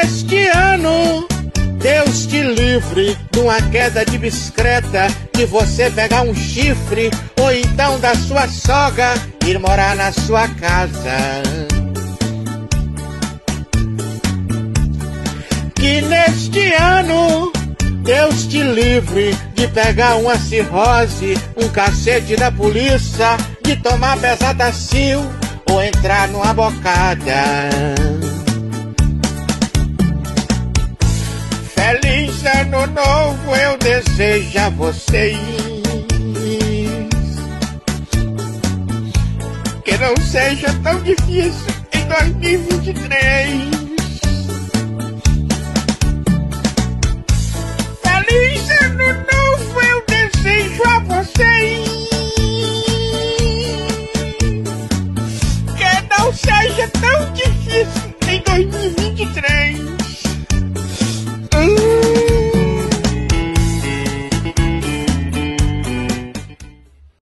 neste ano Deus te livre de uma queda de bicicleta, de você pegar um chifre, ou então da sua sogra ir morar na sua casa. Que neste ano Deus te livre de pegar uma cirrose, um cacete da polícia, de tomar Bezetacil ou entrar numa bocada. Feliz ano novo eu desejo a vocês, que não seja tão difícil em 2023.